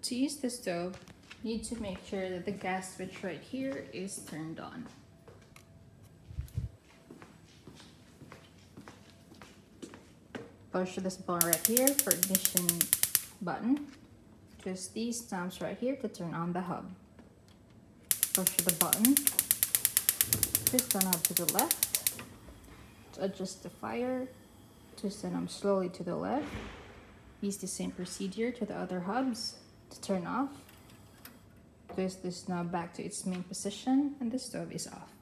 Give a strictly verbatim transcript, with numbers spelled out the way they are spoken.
To use the stove, you need to make sure that the gas switch right here is turned on. Push this button right here for ignition button. Twist these thumbs right here to turn on the hub. Push the button. Twist the knob to the left to adjust the fire. Twist the knob slowly to the left. Use the same procedure to the other hubs to turn off. Twist this knob back to its main position and the stove is off.